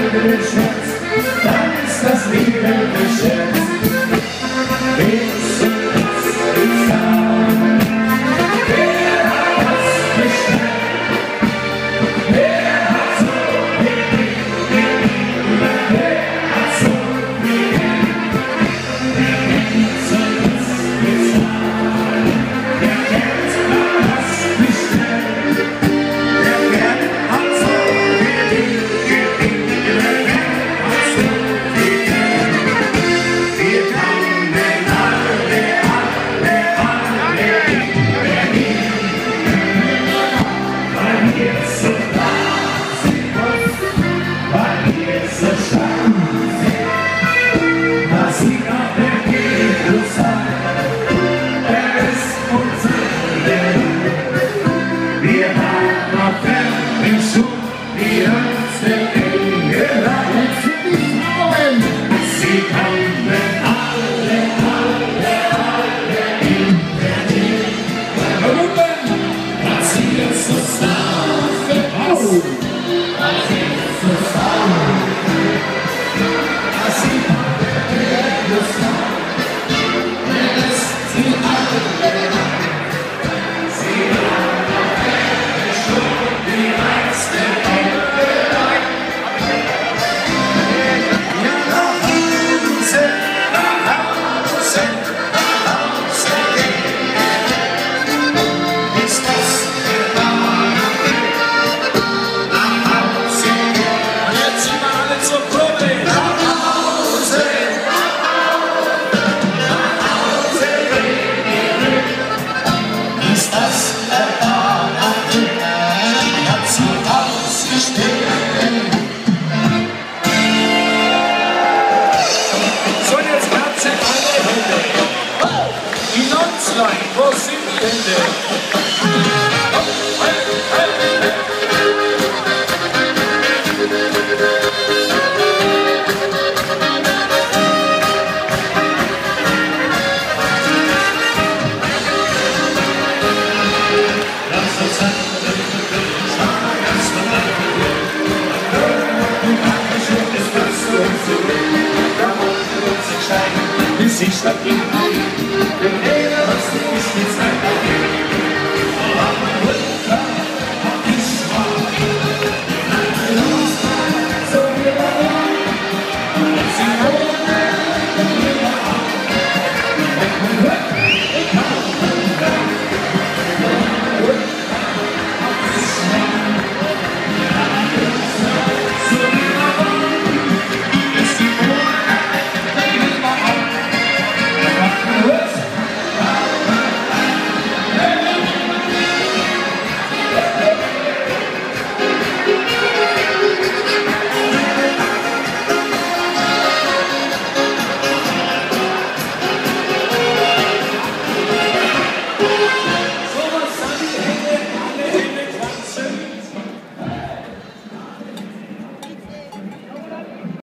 dann ist das Leben geschätzt. Links und rechts geht's down. Wer hat das bestellt? Wer hat so viel Geld? Wer hat so viel Geld? Links und rechts geht's down. Wer kennt das bestellt? Wer hat so viel Geld? Wo sind die Hände? Bis ich statt